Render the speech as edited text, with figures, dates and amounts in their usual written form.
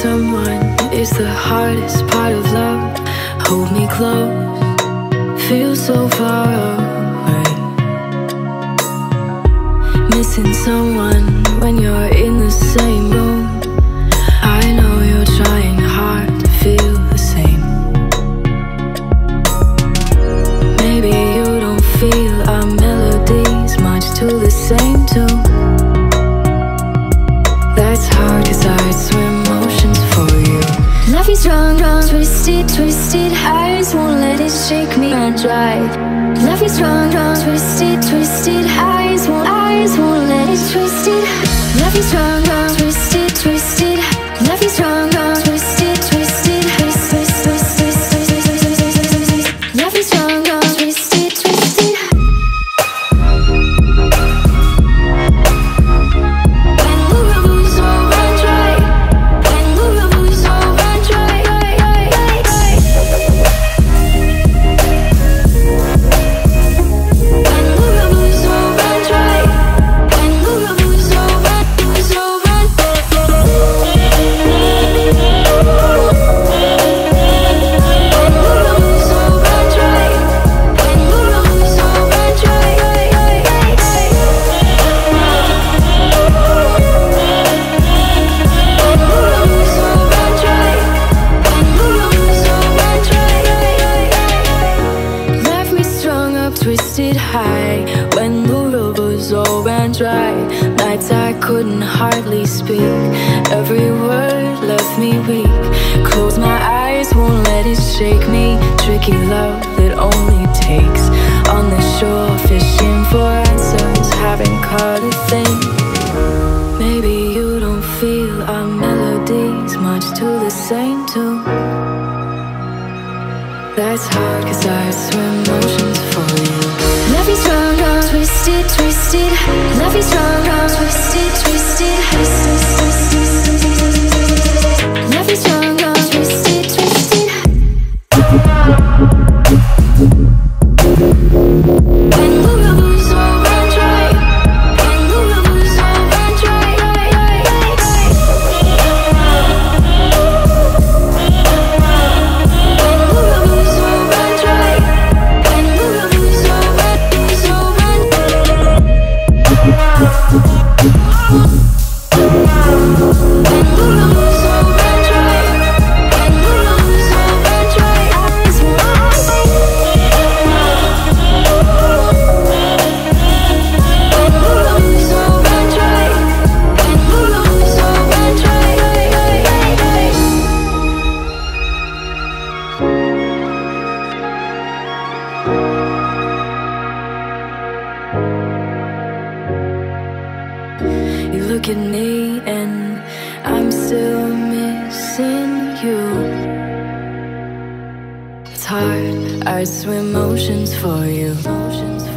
someone is the hardest part of love. Hold me close, feel so far away. Missing someone when you're in the same room. I know you're trying hard to feel the same. Maybe you don't feel our melodies much to the same tune. That's hard, cause I swim oceans for you. Love is wrong, wrong, twisted, twisted. Eyes won't let it shake me and dry. Love is wrong, wrong, twisted, twisted. Eyes won't let it twist it. Love is wrong, wrong, twisted, twisted. Love is wrong, wrong, twisted, twisted. Twist, twist, twist, twist, twist, twist, twist, twist, twist. Love is wrong, wrong, twisted, twisted. Twisted high when the rivers all ran dry. Nights I couldn't hardly speak. Every word left me weak. Close my eyes, won't let it shake me. Tricky love that only takes. On the shore, fishing for answers, haven't caught a thing. Maybe you don't feel our melodies much to the same tune. That's hard, cause I swim oceans for you. Love is wrong, wrong, twisted, twisted. Love is wrong, wrong, twisted, twisted. Love is wrong, wrong, twisted, twisted. When the rivers all run dry. When the rivers all run dry. You look at me and I'm still missing you. It's hard, I swim oceans for you.